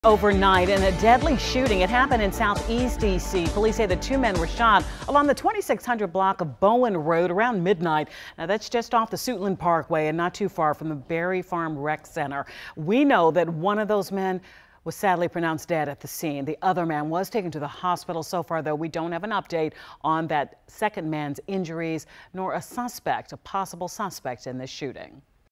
Overnight in a deadly shooting. It happened in southeast D.C. Police say the two men were shot along the 2600 block of Bowen Road around midnight. Now that's just off the Suitland Parkway and not too far from the Berry Farm Rec Center. We know that one of those men was sadly pronounced dead at the scene. The other man was taken to the hospital. So far, though, we don't have an update on that second man's injuries nor a possible suspect in this shooting.